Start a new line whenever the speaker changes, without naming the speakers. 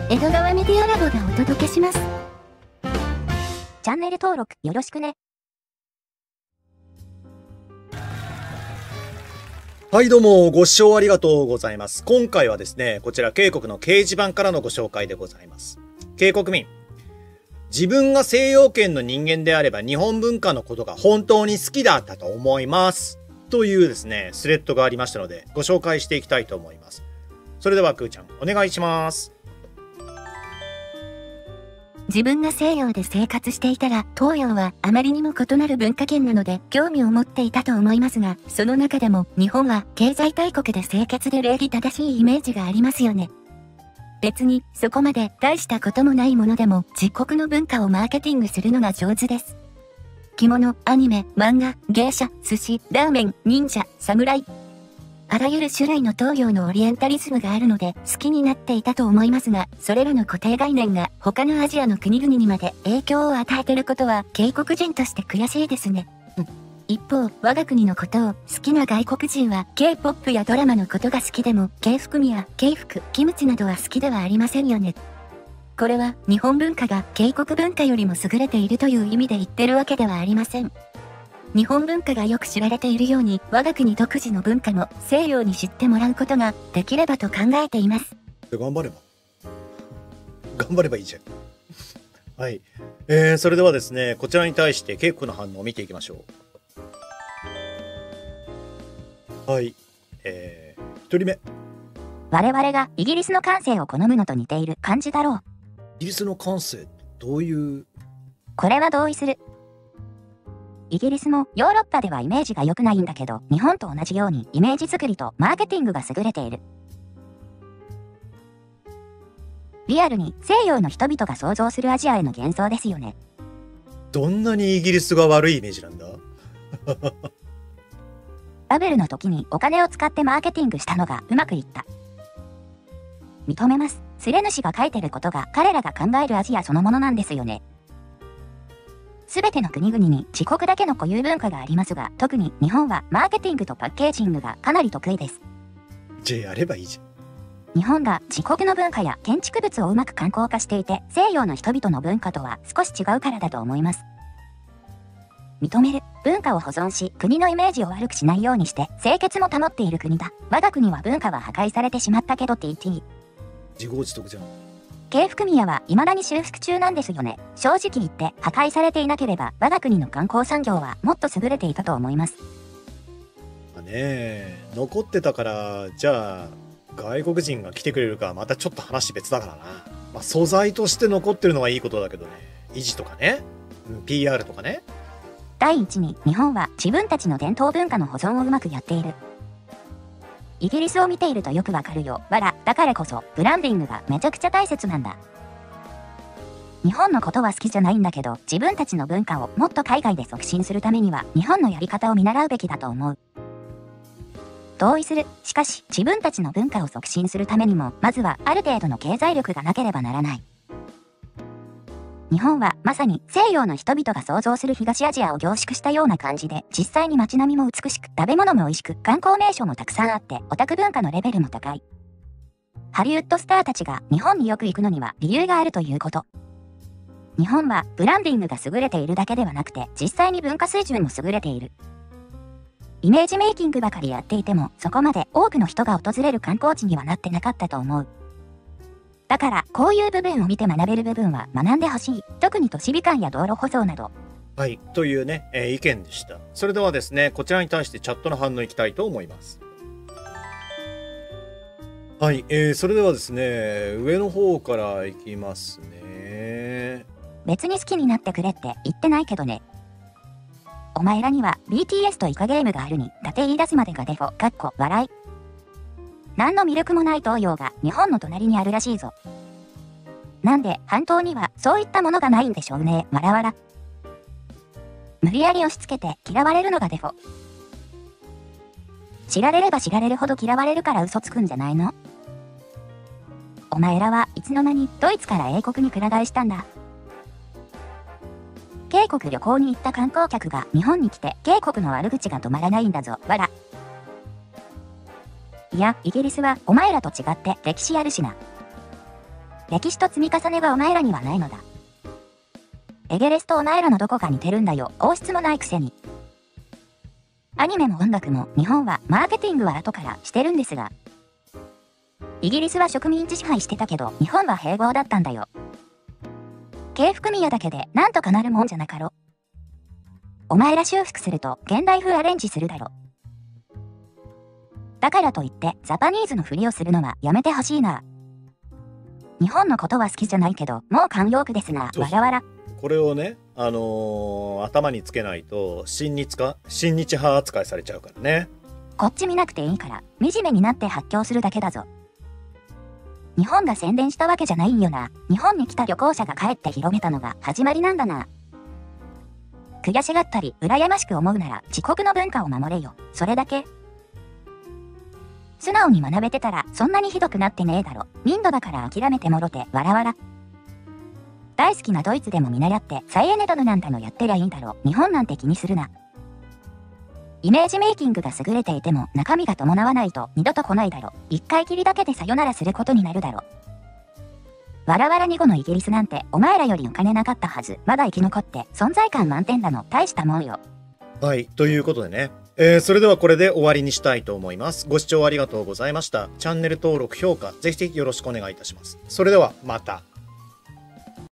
江戸川メディアラボがお届けします。
チャンネル登録よろしくね。
はいどうもご視聴ありがとうございます。今回はですね、こちら渓谷の掲示板からのご紹介でございます。渓谷民。自分が西洋圏の人間であれば日本文化のことが本当に好きだったと思います。というですね、スレッドがありましたのでご紹介していきたいと思います。それではくーちゃんお願いします。
自分が西洋で生活していたら、東洋はあまりにも異なる文化圏なので興味を持っていたと思いますが、その中でも日本は経済大国で清潔で礼儀正しいイメージがありますよね。別にそこまで大したこともないものでも自国の文化をマーケティングするのが上手です。着物、アニメ、漫画、芸者、寿司、ラーメン、忍者、侍。あらゆる種類の東洋のオリエンタリズムがあるので好きになっていたと思いますが、それらの固定概念が他のアジアの国々にまで影響を与えていることは渓谷人として悔しいですね。一方、我が国のことを好きな外国人は K-POP やドラマのことが好きでも、京福宮、京福、キムチなどは好きではありませんよね。これは日本文化が渓谷文化よりも優れているという意味で言ってるわけではありません。日本文化がよく知られているように、我が国独自の文化も西洋に知ってもらうことができればと考えています。
頑張ればいいじゃん。はい。それではですね、こちらに対して渓谷の反応を見ていきましょう。はい。一人目。
我々がイギリスの感性を好むのと似ている感じだろう。
イギリスの感性、どういう？
これは同意する。イギリスもヨーロッパではイメージが良くないんだけど、日本と同じようにイメージ作りとマーケティングが優れている。リアルに西洋の人々が想像するアジアへの幻想ですよね。
どんなにイギリスが悪いイメージなんだ？
バブルの時にお金を使ってマーケティングしたのがうまくいった。認めます。スレ主が書いてることが彼らが考えるアジアそのものなんですよね。すべての国々に自国だけの固有文化がありますが、特に日本はマーケティングとパッケージングがかなり得意です。
じゃあやればいいじゃん。
日本が自国の文化や建築物をうまく観光化していて、西洋の人々の文化とは少し違うからだと思います。認める。文化を保存し、国のイメージを悪くしないようにして、清潔も保っている国だ。我が国は文化は破壊されてしまったけど TT。
自業自得じゃん。
京福宮は未だに修復中なんですよね。正直言って破壊されていなければ我が国の観光産業はもっと優れていたと思います。
まあね、残ってたから、じゃあ外国人が来てくれるかまたちょっと話別だからな。まあ素材として残ってるのはいいことだけどね。維持とかね、PR とかね。
第一に日本は自分たちの伝統文化の保存をうまくやっている。イギリスを見ているとよくわかるよ。だからこそブランディングがめちゃくちゃ大切なんだ。日本のことは好きじゃないんだけど、自分たちの文化をもっと海外で促進するためには日本のやり方を見習うべきだと思う。同意する。しかし自分たちの文化を促進するためにも、まずはある程度の経済力がなければならない。日本はまさに西洋の人々が想像する東アジアを凝縮したような感じで、実際に街並みも美しく、食べ物も美味しく、観光名所もたくさんあって、オタク文化のレベルも高い。ハリウッドスターたちが日本によく行くのには理由があるということ。日本はブランディングが優れているだけではなくて、実際に文化水準も優れている。イメージメイキングばかりやっていても、そこまで多くの人が訪れる観光地にはなってなかったと思う。だから、こういう部分を見て学べる部分は学んでほしい。特に都市美観や道路舗装など。
はい、というね、意見でした。それではですね、こちらに対してチャットの反応いきたいと思います。はい、それではですね、上の方からいきますね。
別に好きになってくれって言ってないけどね。お前らには BTS とイカゲームがあるに、だて言い出すまでがデフォ、笑い。何の魅力もない東洋が日本の隣にあるらしいぞ。なんで半島にはそういったものがないんでしょうね。わらわら。無理やり押し付けて嫌われるのがデフォ。知られれば知られるほど嫌われるから嘘つくんじゃないの？お前らはいつの間にドイツから英国にくら替えしたんだ。渓谷旅行に行った観光客が日本に来て渓谷の悪口が止まらないんだぞ。わら。いや、イギリスはお前らと違って歴史あるしな。 歴史と積み重ねがお前らにはないのだ。エゲレスとお前らのどこか似てるんだよ。王室もないくせに。アニメも音楽も日本はマーケティングは後からしてるんですが、イギリスは植民地支配してたけど日本は併合だったんだよ。京福宮だけでなんとかなるもんじゃなかろ。お前ら修復すると現代風アレンジするだろ。だからといってザパニーズのふりをするのはやめてほしいな。日本のことは好きじゃないけどもう慣用句ですな。わらわら。
これをね、頭につけないと親日派扱いされちゃうからね。
こっち見なくていいから惨めになって発狂するだけだぞ。日本が宣伝したわけじゃないんよな。日本に来た旅行者が帰って広めたのが始まりなんだな。悔しがったり羨ましく思うなら自国の文化を守れよ。それだけ。素直に学べてたらそんなにひどくなってねえだろ。民度だから諦めてもろて。わらわら。大好きなドイツでも見習って再エネドルなんだのやってりゃいいんだろ。日本なんて気にするな。イメージメイキングが優れていても中身が伴わないと二度と来ないだろ。一回きりだけでさよならすることになるだろ。わらわら2号のイギリスなんてお前らよりお金なかったはず。まだ生き残って存在感満点だの。大したもんよ。
はい、ということでね。それではこれで終わりにしたいと思います。ご視聴ありがとうございました。チャンネル登録、評価、ぜひぜひよろしくお願いいたします。それではまた。